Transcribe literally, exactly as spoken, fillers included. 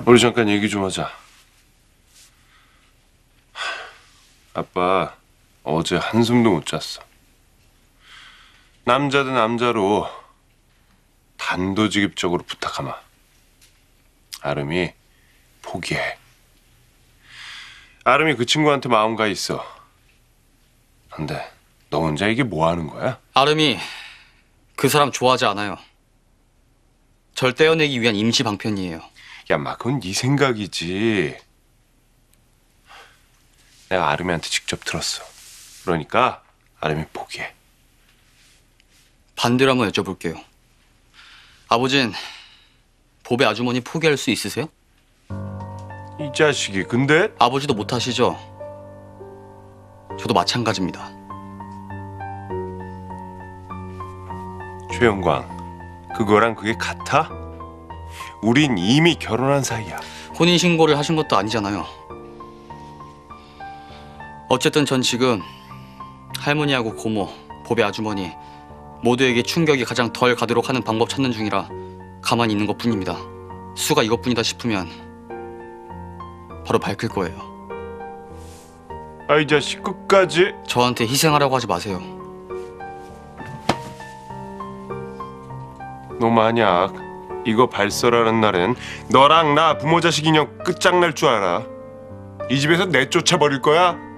우리 잠깐 얘기 좀 하자. 아빠 어제 한숨도 못 잤어. 남자 대 남자로 단도직입적으로 부탁하마. 아름이 포기해. 아름이 그 친구한테 마음 가 있어. 근데 너 혼자 이게 뭐 하는 거야? 아름이 그 사람 좋아하지 않아요. 절 떼어내기 위한 임시 방편이에요. 야, 마 그건 네 생각이지. 내가 아름이한테 직접 들었어. 그러니까 아름이 포기해. 반대로 한번 여쭤볼게요. 아버진 보배 아주머니 포기할 수 있으세요? 이 자식이 근데? 아버지도 못하시죠? 저도 마찬가지입니다. 최영광, 그거랑 그게 같아? 우린 이미 결혼한 사이야. 혼인신고를 하신 것도 아니잖아요. 어쨌든 전 지금 할머니하고 고모, 보배 아주머니 모두에게 충격이 가장 덜 가도록 하는 방법 찾는 중이라 가만히 있는 것뿐입니다. 수가 이것뿐이다 싶으면 바로 밝힐 거예요. 아, 이 자식 끝까지? 저한테 희생하라고 하지 마세요. 너 만약 이거 발설하는 날엔 너랑 나 부모 자식 인형 끝장날 줄 알아. 이 집에서 내쫓아 버릴 거야.